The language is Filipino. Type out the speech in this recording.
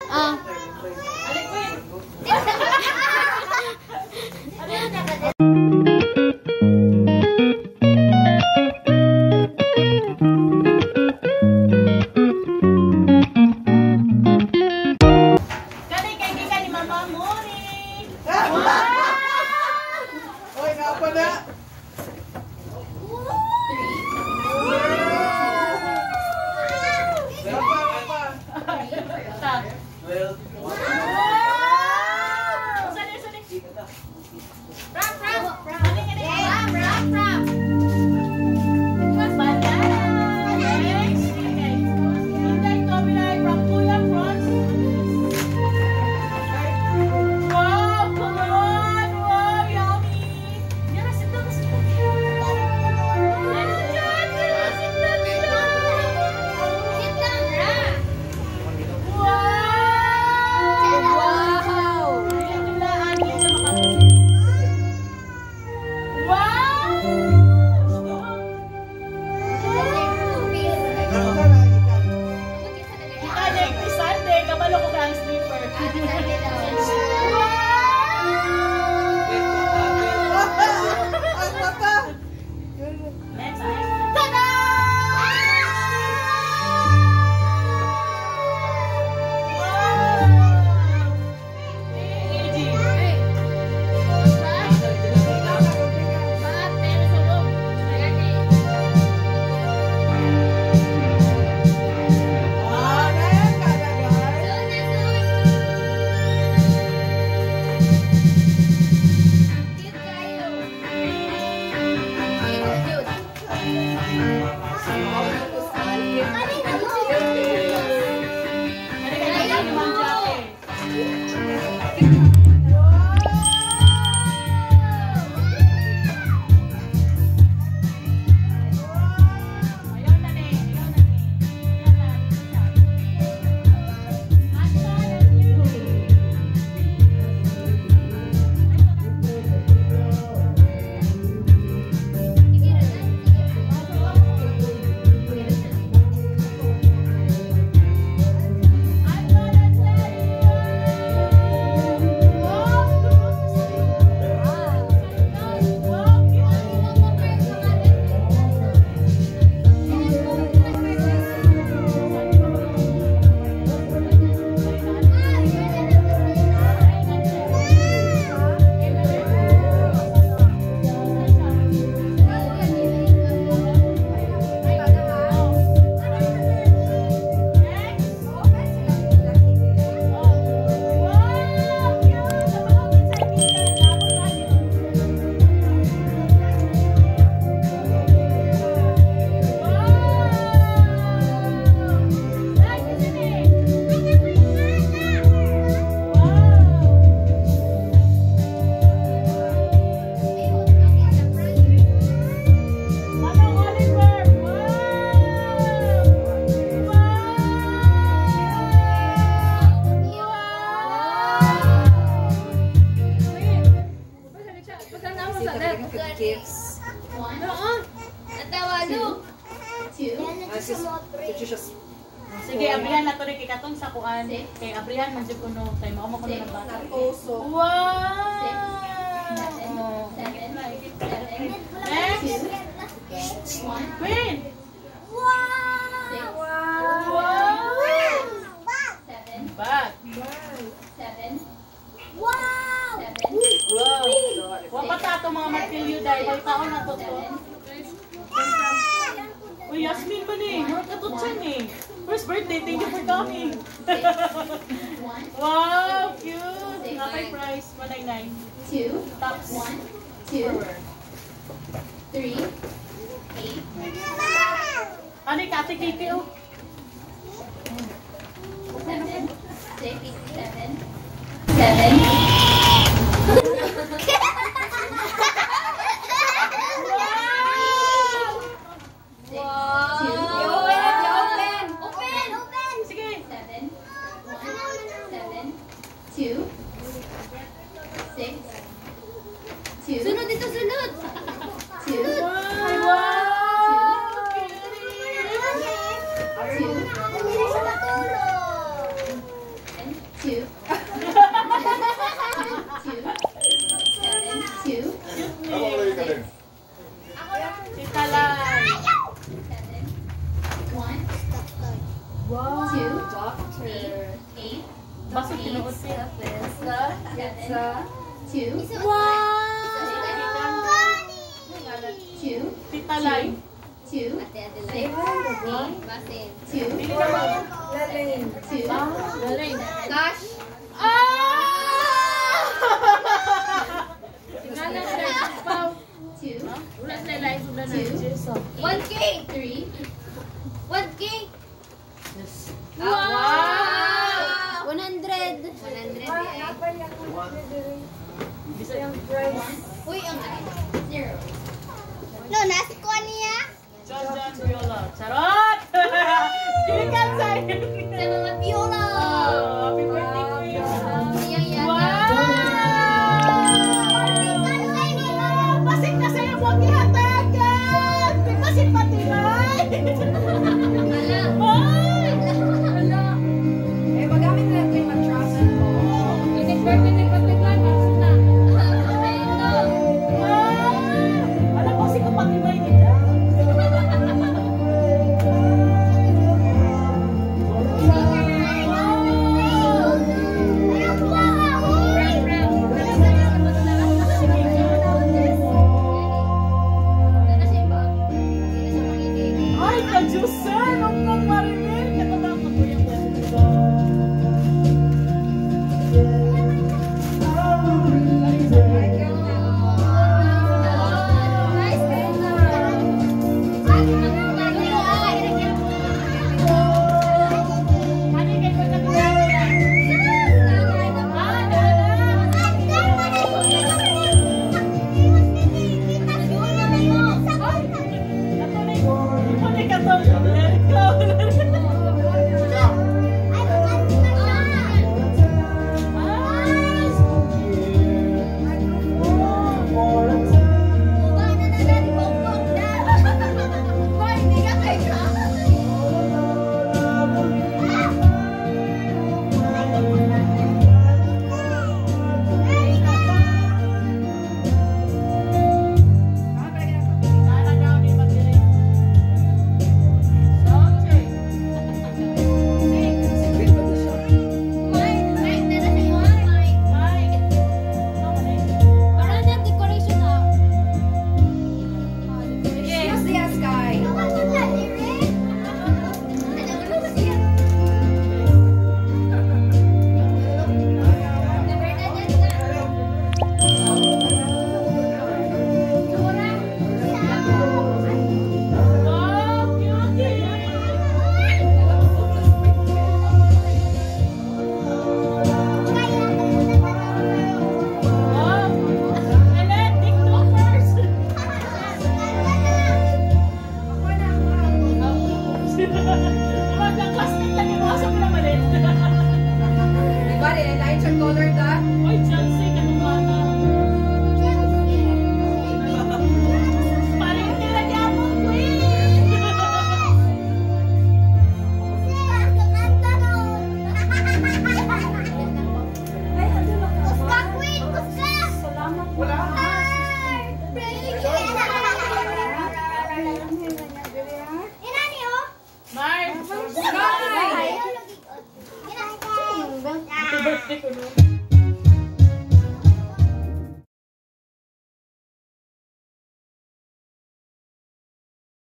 Sige, abrihan na to rin kikatong sa kuan. Kay abrihan man jud kuno kay mao mo kuno ng bata. Wow! Next. Queen. Wow! Wow! Back. 7. Wow! Wow! Wa pa ta to mga martilyo dai, wal taon na to to. Uy, Yasmin ba ni? Mga katutsan eh. First birthday, thank you for coming. Wow, cute. Nakay price, 199. 2. Tops. 1, 2, 3, 8. Ano yung Kati Kiki oh? 7, 6, 7. Sunod dito, sunod! Sunod! Wow! 2. 2. 7. 2. Tita Lai. 7. 1. Wow. 2. Doctor. 8. Baso tinuod siya. 7. 2. Wow. 2. Tita Lai. 2. Ate Adelaide. Basin. 2. Pili naman. 2. Galing. Gosh. Tingnan na Pau. 2. Wala na live na na. 1K. 3. 1K. Yes. Wow. 100. 100 eh. Bisa yung price. Uy, ang 0. No, nasa ko niya. John Viola. Charot! Gikan sa'yo. Sa mga piola. Happy birthday ko yun. Siyang yata. Wow! Pasig na sa'yo mo gihatagan! Pasig pati na! Hala. Ay! Eh, magamit na natin yung matrasan mo. Happy birthday ni Patiglan. Bakit na? Alam ko si kapatibay nila. Ay, ka-juicer! Huwag kang marinig! Katanda ko po yung Yes, yes, Sky. Diba, nilalain siya color ka? Mark! Sky! Happy birthday ko no.